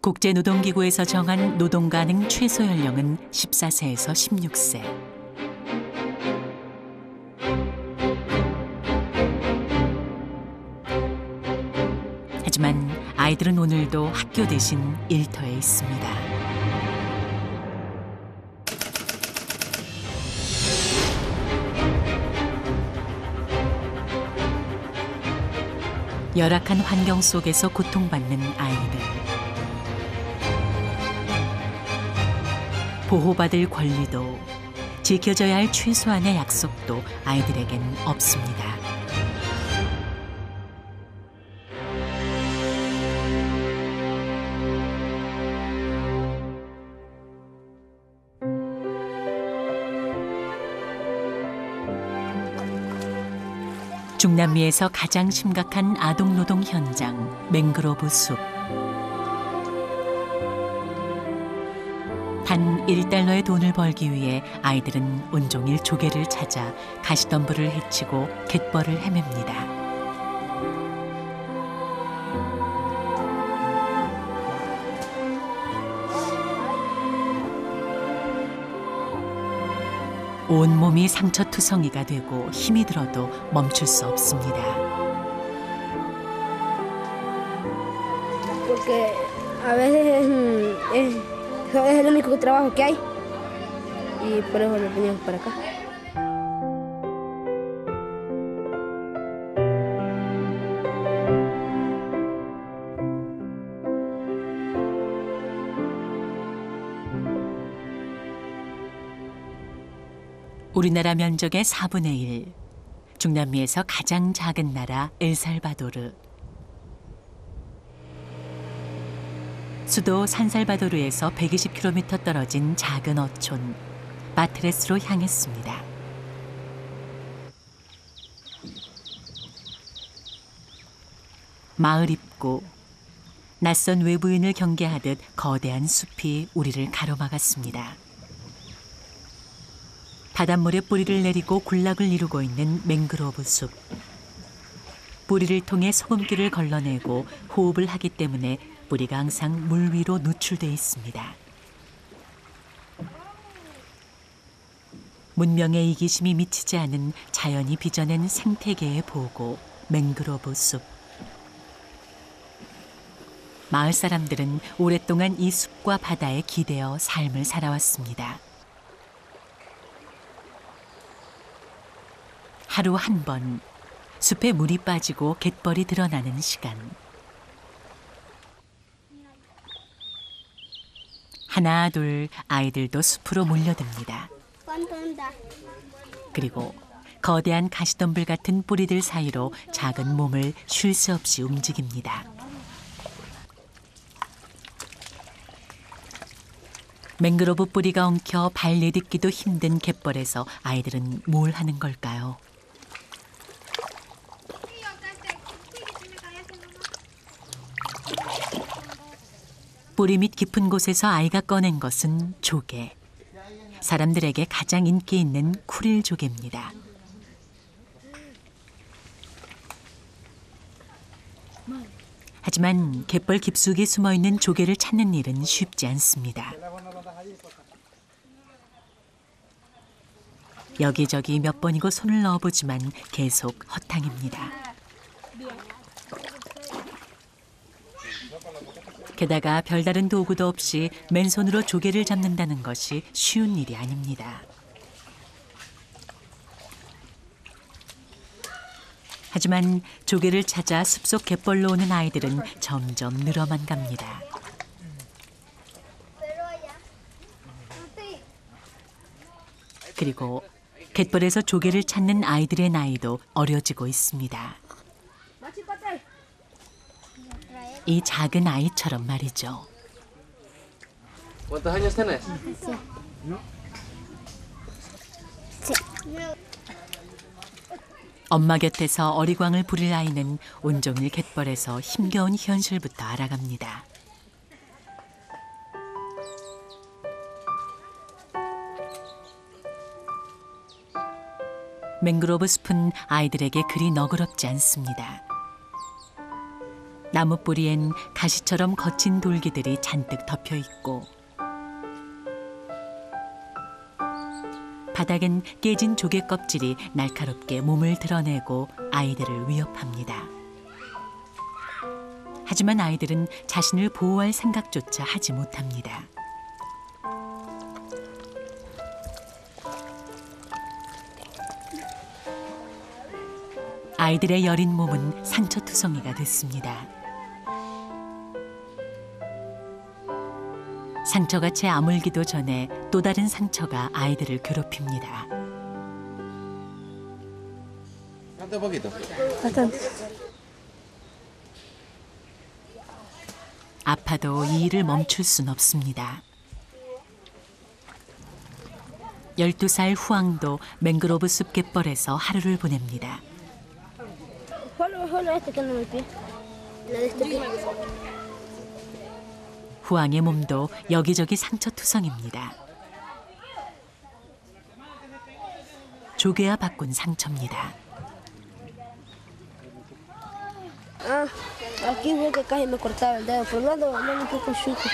국제노동기구에서 정한 노동 가능 최소 연령은 14세에서 16세. 하지만 아이들은 오늘도 학교 대신 일터에 있습니다. 열악한 환경 속에서 고통받는 아이들. 보호받을 권리도 지켜져야 할 최소한의 약속도 아이들에겐 없습니다. 중남미에서 가장 심각한 아동노동 현장, 맹그로브 숲. 단 1달러의 돈을 벌기 위해 아이들은 온종일 조개를 찾아 가시덤불을 헤치고 갯벌을 헤맵니다. 온몸이 상처투성이가 되고 힘이 들어도 멈출 수 없습니다. Porque a veces es el único trabajo que hay y por eso nos venimos para acá. 우리나라 면적의 4분의 1, 중남미에서 가장 작은 나라 엘살바도르. 수도 산살바도르에서 120km 떨어진 작은 어촌 바트레스로 향했습니다. 마을 입구, 낯선 외부인을 경계하듯 거대한 숲이 우리를 가로막았습니다. 바닷물에 뿌리를 내리고 군락을 이루고 있는 맹그로브 숲. 뿌리를 통해 소금기를 걸러내고 호흡을 하기 때문에 뿌리가 항상 물 위로 노출돼 있습니다. 문명의 이기심이 미치지 않은 자연이 빚어낸 생태계의 보고, 맹그로브 숲. 마을 사람들은 오랫동안 이 숲과 바다에 기대어 삶을 살아왔습니다. 하루 한 번 숲에 물이 빠지고 갯벌이 드러나는 시간. 하나 둘 아이들도 숲으로 몰려듭니다. 그리고 거대한 가시덤불 같은 뿌리들 사이로 작은 몸을 쉴 새 없이 움직입니다. 맹그로브 뿌리가 엉켜 발 내딛기도 힘든 갯벌에서 아이들은 뭘 하는 걸까요? 뿌리 밑 깊은 곳에서 아이가 꺼낸 것은 조개. 사람들에게 가장 인기 있는 쿠릴 조개입니다. 하지만 갯벌 깊숙이 숨어있는 조개를 찾는 일은 쉽지 않습니다. 여기저기 몇 번이고 손을 넣어보지만 계속 허탕입니다. 게다가 별다른 도구도 없이 맨손으로 조개를 잡는다는 것이 쉬운 일이 아닙니다. 하지만 조개를 찾아 숲속 갯벌로 오는 아이들은 점점 늘어만 갑니다. 그리고 갯벌에서 조개를 찾는 아이들의 나이도 어려지고 있습니다. 이 작은 아이처럼 말이죠. ¿Cuántos años tienes? 엄마 곁에서 어리광을 부릴 아이는 온종일 갯벌에서 힘겨운 현실부터 알아갑니다. 맹그로브 숲은 아이들에게 그리 너그럽지 않습니다. 나무 뿌리엔 가시처럼 거친 돌기들이 잔뜩 덮여 있고 바닥엔 깨진 조개 껍질이 날카롭게 몸을 드러내고 아이들을 위협합니다. 하지만 아이들은 자신을 보호할 생각조차 하지 못합니다. 아이들의 여린 몸은 상처투성이가 됐습니다. 상처가 채 아물기도 전에 또 다른 상처가 아이들을 괴롭힙니다. 아파도 이 일을 멈출 순 없습니다. 12살 후앙도 맹그로브 숲 갯벌에서 하루를 보냅니다. 후앙의 몸도 여기저기 상처투성입니다. 조개와 바꾼 상처입니다. Aquí fue que casi me cortaba el dedo, por un lado un poco chuco.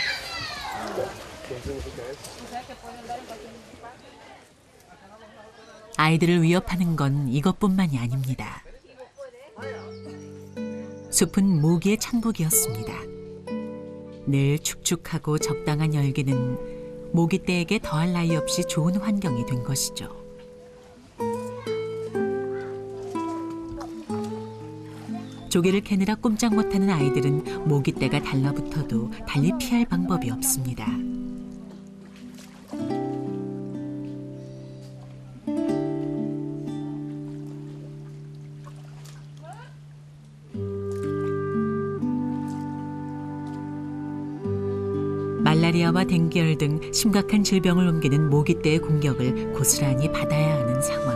아이들을 위협하는 건 이것뿐만이 아닙니다. 숲은 모기의 천국이었습니다. 늘 축축하고 적당한 열기는 모기떼에게 더할 나위 없이 좋은 환경이 된 것이죠. 조개를 캐느라 꼼짝 못하는 아이들은 모기떼가 달라붙어도 달리 피할 방법이 없습니다. 말라리아와 댕기열 등 심각한 질병을 옮기는 모기떼의 공격을 고스란히 받아야 하는 상황.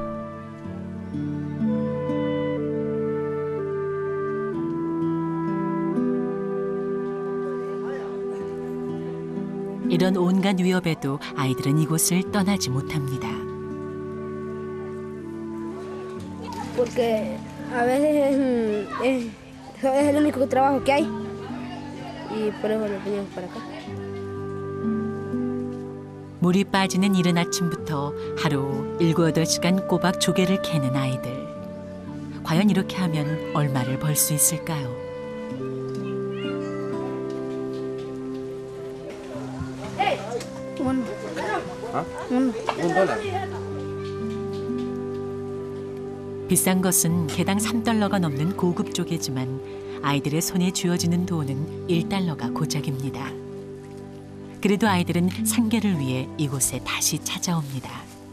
이런 온갖 위협에도 아이들은 이곳을 떠나지 못합니다. Porque a veces es el único trabajo que hay y por eso nos venimos para acá. 물이 빠지는 이른 아침부터 하루 7-8시간 꼬박 조개를 캐는 아이들. 과연 이렇게 하면 얼마를 벌 수 있을까요? 비싼 것은 개당 $3가 넘는 고급 조개지만 아이들의 손에 쥐어지는 돈은 $1가 고작입니다. 그래도 아이들은 생계를 위해 이곳에 다시 찾아옵니다.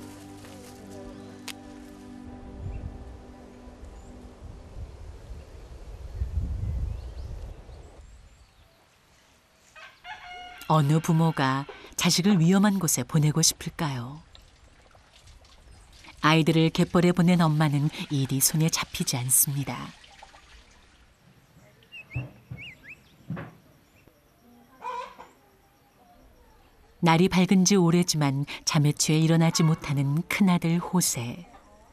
어느 부모가 자식을 위험한 곳에 보내고 싶을까요? 아이들을 갯벌에 보낸 엄마는 일이 손에 잡히지 않습니다. 날이 밝은 지 오래지만 잠에 취해 일어나지 못하는 큰아들 호세.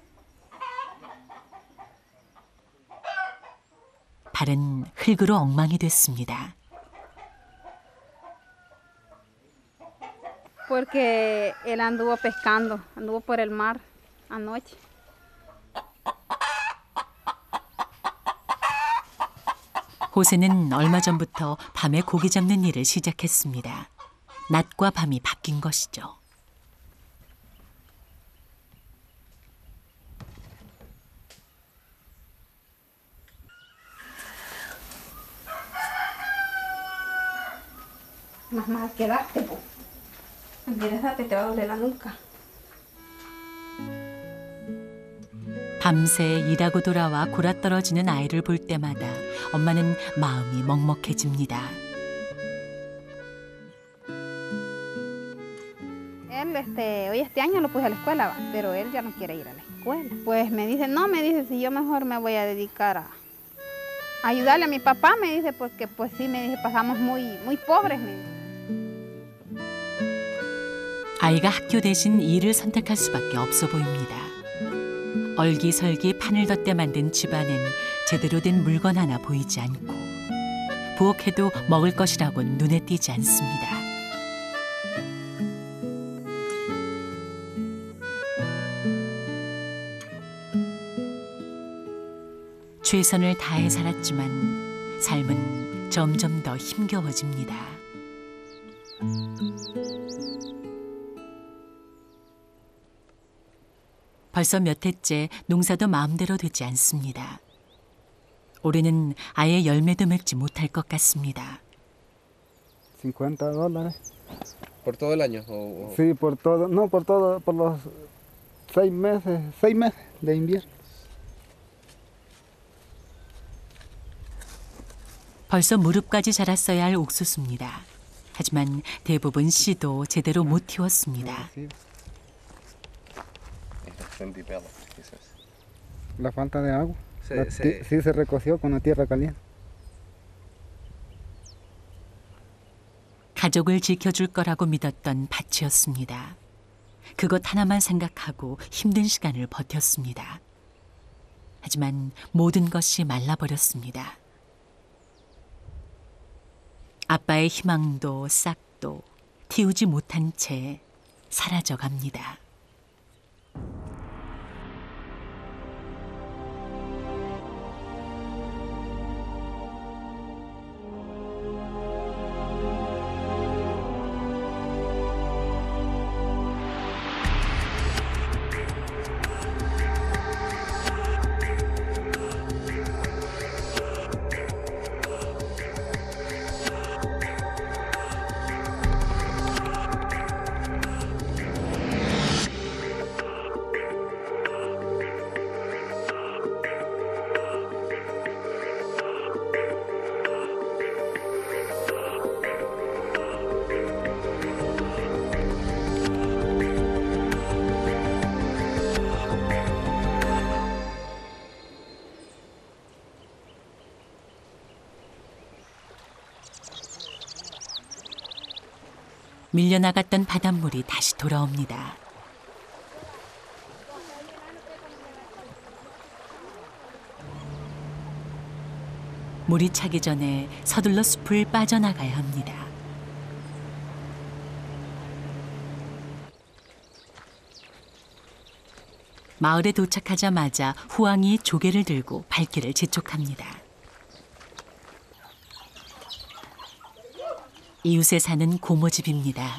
발은 흙으로 엉망이 됐습니다. Porque él anduvo pescando, anduvo por el mar anoche. 호세는 얼마 전부터 밤에 고기 잡는 일을 시작했습니다. 낮과 밤이 바뀐 것이죠. Más mal quedaste, po. Enderezate, te va a doler la nuca. 밤새 일하고 돌아와 골아떨어지는 아이를 볼 때마다 엄마는 마음이 먹먹해집니다. Él, hoy este año lo puse a la escuela, va, pero él ya no quiere ir a la escuela. Pues me dice, no, me dice, si yo mejor me voy a dedicar a ayudarle a mi papá, me dice, porque pues sí, me dice, pasamos muy pobres, me dice. 아이가 학교 대신 일을 선택할 수밖에 없어 보입니다. 얼기설기 판을 덧대 만든 집안엔 제대로 된 물건 하나 보이지 않고 부엌에도 먹을 것이라곤 눈에 띄지 않습니다. 최선을 다해 살았지만 삶은 점점 더 힘겨워집니다. 벌써 몇 해째 농사도 마음대로 되지 않습니다. 올해는 아예 열매도 맺지 못할 것 같습니다. $50. ¿Por todo el año? Sí, por todo, no por todo, por los 6 meses de invierno. 벌써 무릎까지 자랐어야 할 옥수수입니다. 하지만 대부분 씨도 제대로 못 틔웠습니다. La falta de agua. Sí. Sí se recoció con la tierra caliente. 가족을 지켜줄 거라고 믿었던 밭이었습니다. 그것 하나만 생각하고 힘든 시간을 버텼습니다. 하지만 모든 것이 말라버렸습니다. 아빠의 희망도 싹도 틔우지 못한 채 사라져갑니다. 밀려나갔던 바닷물이 다시 돌아옵니다. 물이 차기 전에 서둘러 숲을 빠져나가야 합니다. 마을에 도착하자마자 후왕이 조개를 들고 발길을 재촉합니다. 이웃에 사는 고모집입니다.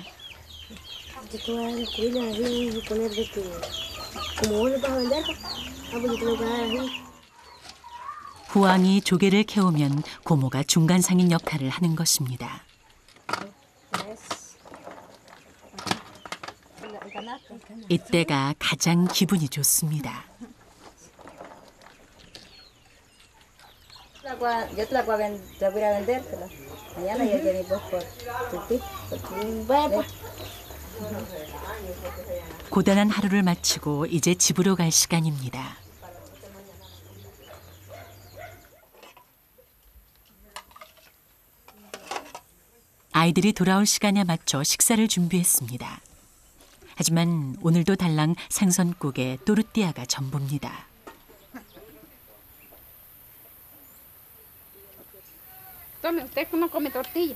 후왕이 조개를 캐오면 고모가 중간상인 역할을 하는 것입니다. 이때가 가장 기분이 좋습니다. Yo te la voy a vender, mañana ya venís vos por tu tip. 고단한 하루를 마치고 이제 집으로 갈 시간입니다. 아이들이 돌아올 시간에 맞춰 식사를 준비했습니다. 하지만 오늘도 달랑 생선국에 또르띠아가 전부입니다. Tome, usted no come tortilla.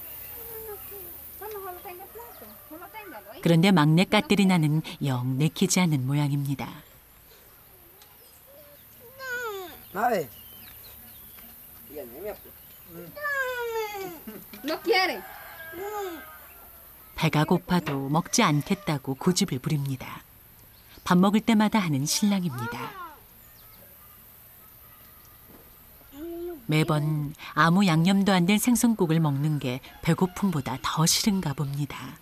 그런데 막내 까띠리나는 영 내키지 않는 모양입니다. No quiere. 배가 고파도 먹지 않겠다고 고집을 부립니다. 밥 먹을 때마다 하는 신랑입니다. 매번 아무 양념도 안 된 생선국을 먹는 게 배고픔보다 더 싫은가 봅니다.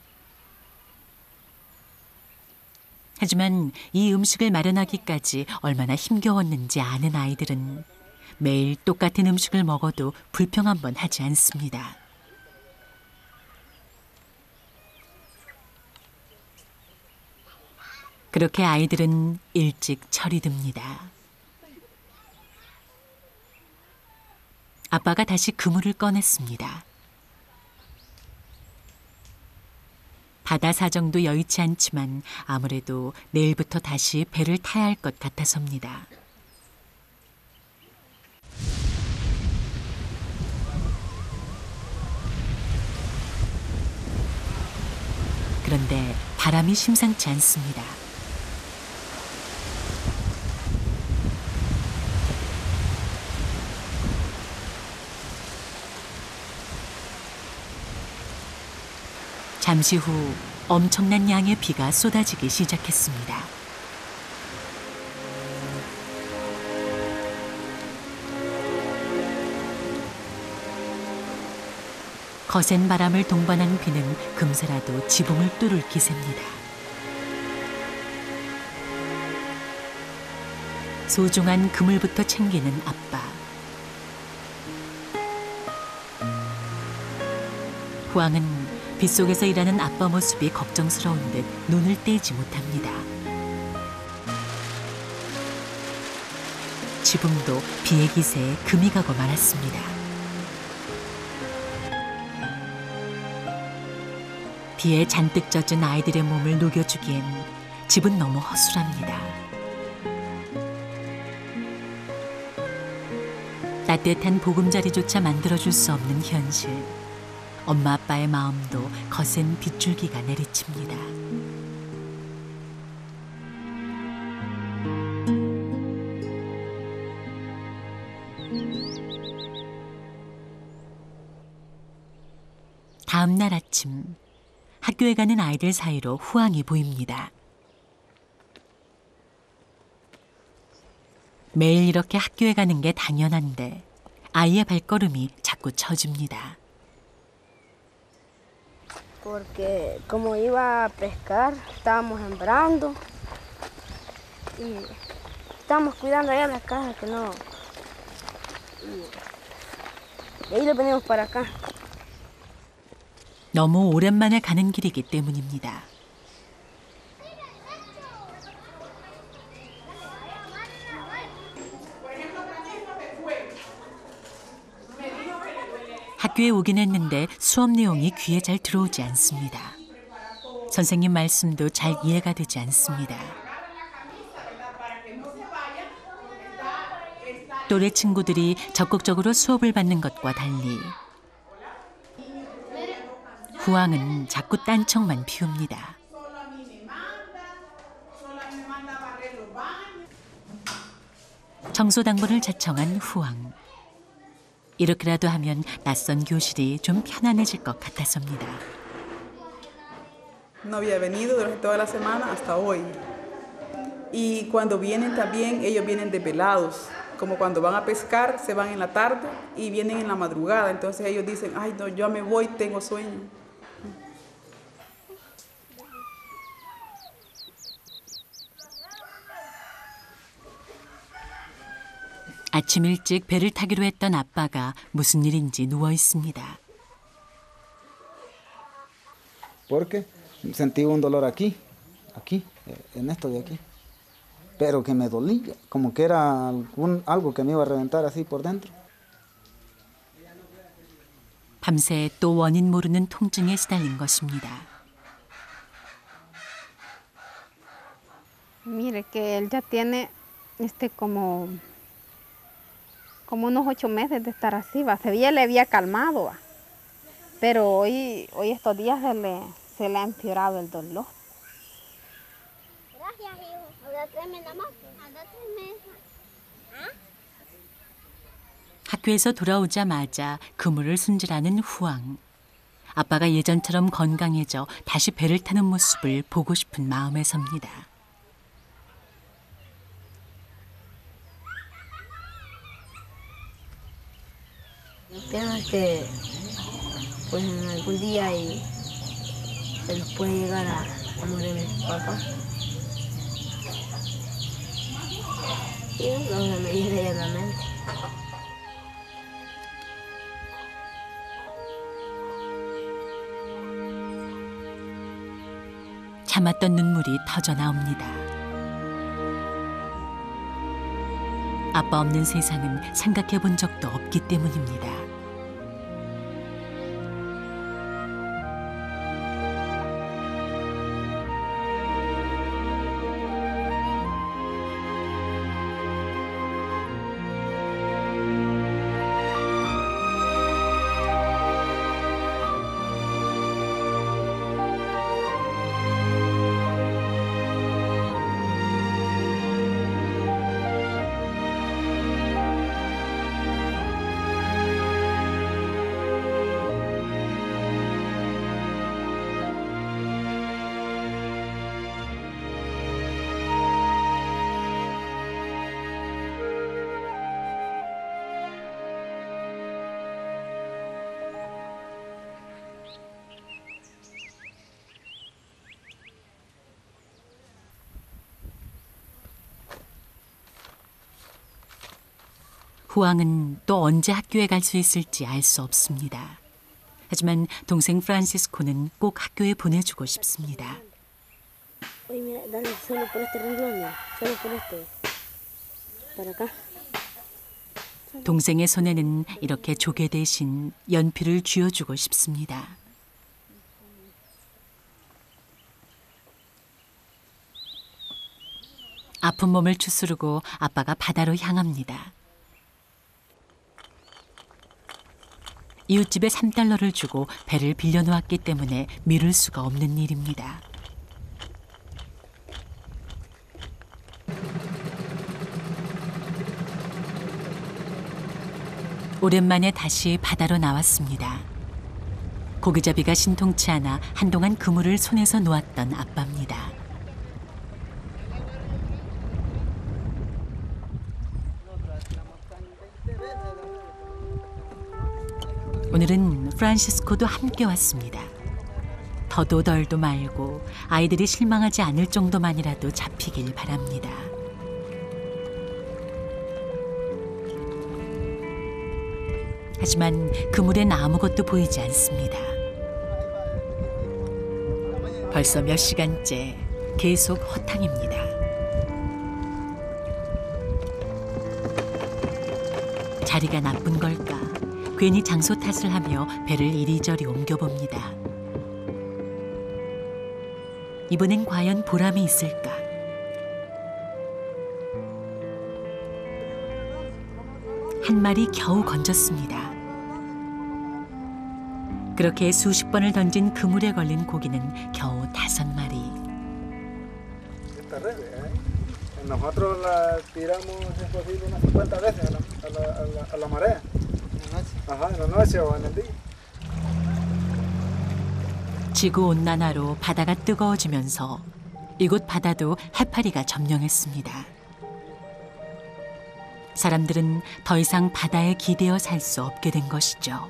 하지만 이 음식을 마련하기까지 얼마나 힘겨웠는지 아는 아이들은 매일 똑같은 음식을 먹어도 불평 한 번 하지 않습니다. 그렇게 아이들은 일찍 철이 듭니다. 아빠가 다시 그물을 꺼냈습니다. 바다 사정도 여의치 않지만 아무래도 내일부터 다시 배를 타야 할 것 같아서입니다. 그런데 바람이 심상치 않습니다. 잠시 후 엄청난 양의 비가 쏟아지기 시작했습니다. 거센 바람을 동반한 비는 금세라도 지붕을 뚫을 기세입니다. 소중한 그물부터 챙기는 아빠. 후앙은 빗속에서 일하는 아빠 모습이 걱정스러운 듯 눈을 떼지 못합니다. 지붕도 비의 기세에 금이 가고 말았습니다. 비에 잔뜩 젖은 아이들의 몸을 녹여주기엔 집은 너무 허술합니다. 따뜻한 보금자리조차 만들어줄 수 없는 현실. 엄마 아빠의 마음도 거센 빗줄기가 내리칩니다. 다음 날 아침, 학교에 가는 아이들 사이로 후앙이 보입니다. 매일 이렇게 학교에 가는 게 당연한데 아이의 발걸음이 자꾸 처집니다. Porque como iba a pescar, estábamos sembrando y estábamos cuidando allá las casas que no. Y ahí lo venimos para acá. 너무 오랜만에 가는 길이기 때문입니다. 학교에 오긴 했는데 수업 내용이 귀에 잘 들어오지 않습니다. 선생님 말씀도 잘 이해가 되지 않습니다. 또래 친구들이 적극적으로 수업을 받는 것과 달리 후앙은 자꾸 딴청만 피웁니다. 청소당번을 자청한 후앙. 이렇게라도 하면 낯선 교실이 좀 편안해질 것 같아서입니다. No había venido durante toda la semana hasta hoy. Y cuando vienen también, ellos vienen desvelados. Como cuando van a pescar, se van en la tarde y vienen en la madrugada. Entonces ellos dicen, ay, no, yo me voy, tengo sueño. 아침 일찍 배를 타기로 했던 아빠가 무슨 일인지 누워 있습니다. Porque sentí un dolor aquí, en esto de aquí. Pero que me dolía, como que era algo que me iba a reventar así por dentro. 밤새 또 원인 모르는 통증에 시달린 것입니다. Mire que él ya tiene como unos 8 meses de estar así, va. Se le había calmado, va. Pero hoy estos días se le ha empeorado el dolor. Gracias, hijo. Ahora tráeme la moto. Ahora tráeme. 학교에서 돌아오자마자 그물을 손질하는 후앙. 아빠가 예전처럼 건강해져 다시 배를 타는 모습을 보고 싶은 마음에 섭니다. Pienso que pues en algún día se nos puede llegar a morir mi papá. Y no se me viene a la mente. 참았던 눈물이 터져 나옵니다. 아빠 없는 세상은 생각해 본 적도 없기 때문입니다. 후앙은 또 언제 학교에 갈 수 있을지 알 수 없습니다. 하지만 동생 프란시스코는 꼭 학교에 보내주고 싶습니다. Oye, mira, dale solo por este renglón, mira. Solo por este. Para acá. 동생의 손에는 이렇게 조개 대신 연필을 쥐어주고 싶습니다. 아픈 몸을 추스르고 아빠가 바다로 향합니다. 이웃집에 3달러를 주고 배를 빌려놓았기 때문에 미룰 수가 없는 일입니다. 오랜만에 다시 바다로 나왔습니다. 고기잡이가 신통치 않아 한동안 그물을 손에서 놓았던 아빠입니다. 오늘은 프란시스코도 함께 왔습니다. 더도 덜도 말고 아이들이 실망하지 않을 정도만이라도 잡히길 바랍니다. 하지만 그물엔 아무것도 보이지 않습니다. 벌써 몇 시간째 계속 허탕입니다. 자리가 나쁜 걸까? 괜히 장소 탓을 하며 배를 이리저리 옮겨봅니다. 이번엔 과연 보람이 있을까? 한 마리 겨우 건졌습니다. 그렇게 수십 번을 던진 그물에 걸린 고기는 겨우 5마리. Nosotros la tiramos es posible unas 50 veces a la marea. Ajá, en la noche o en el día. 지구온난화로 바다가 뜨거워지면서 이곳 바다도 해파리가 점령했습니다. 사람들은 더 이상 바다에 기대어 살 수 없게 된 것이죠.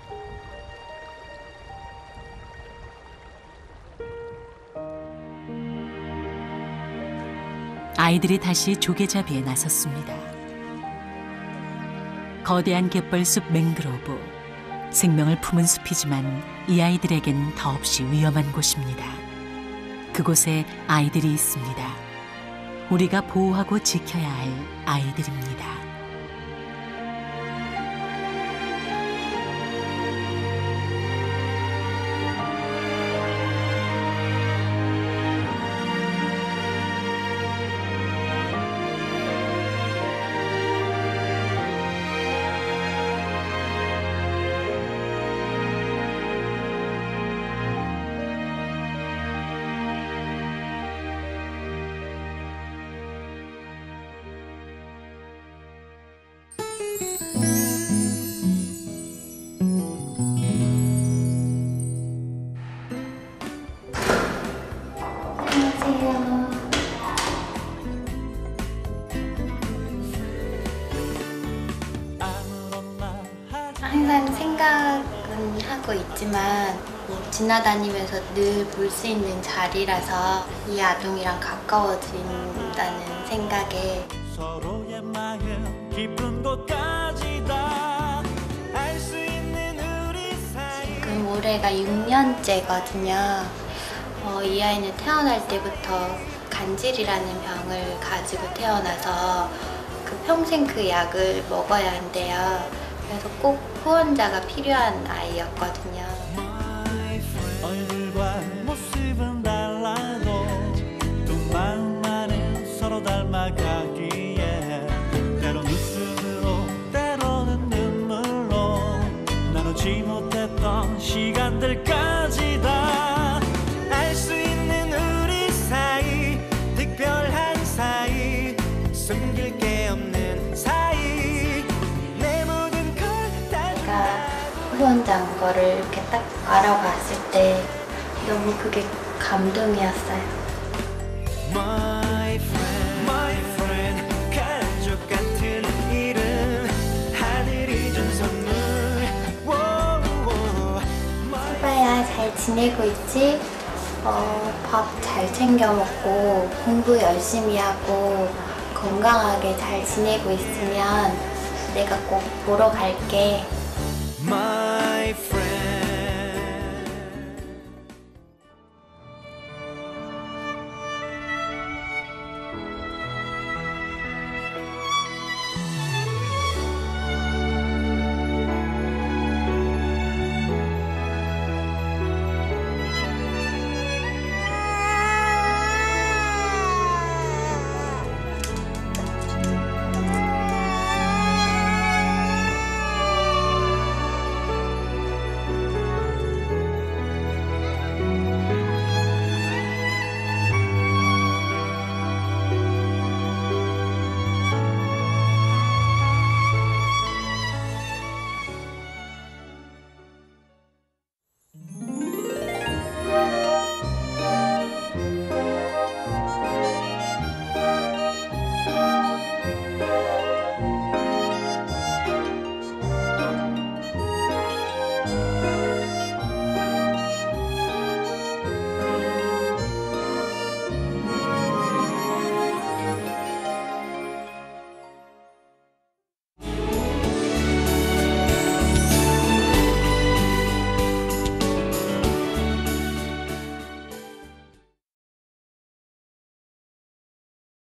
아이들이 다시 조개잡이에 나섰습니다. 거대한 갯벌숲 맹그로브, 생명을 품은 숲이지만 이 아이들에겐 더없이 위험한 곳입니다. 그곳에 아이들이 있습니다. 우리가 보호하고 지켜야 할 아이들입니다. 항상 생각은 하고 있지만 지나다니면서 늘 볼 수 있는 자리라서 이 아동이랑 가까워진다는 생각에 서로의 마음 깊은 곳까지다 알 수 있는 우리 사이 지금 올해가 6년째거든요. 이 아이는 태어날 때부터 간질이라는 병을 가지고 태어나서 평생 그 약을 먹어야 한대요. 그래서 꼭 후원자가 필요한 아이였거든요. 얼굴과 모습은 달라도 두 마음만은 서로 닮아가기에 때론 웃음으로 때로는 눈물로 나누지 못했던 시간들까지 다 알 수 있는 우리 사이 특별한 사이 숨길 게 없는 사이 내 모든 걸 다 후원자인 거를 이렇게 딱 알아봤을 때 너무 그게 감동이었어요. My friend, 가족 같은 이름 하늘이 준 선물. 소바야 잘 지내고 있지? 밥 잘 챙겨 먹고 공부 열심히 하고 건강하게 잘 지내고 있으면 내가 꼭 보러 갈게. My friend